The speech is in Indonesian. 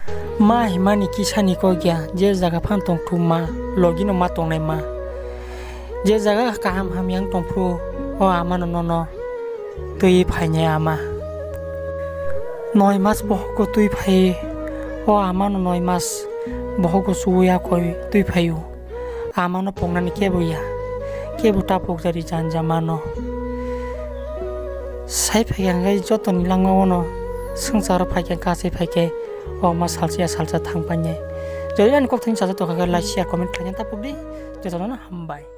ma himani kisani ko gya je jaga phan tong thu ma login ma tong nai ma je jaga kaham ham yang tong phu o ama no tui phai nya ama noi mas boh ko tui phai o ama no noi mas boh ko suya koi tui phayu ama no pongna ni ke buya ke buta pok jari jan jamano sai phai yang gai joto ni lango no sengsara phai ke ka sai phai ke o ma salsa thang panye jadi an kok thing sa to ka la share comment thanya ta pubdi joto na hambai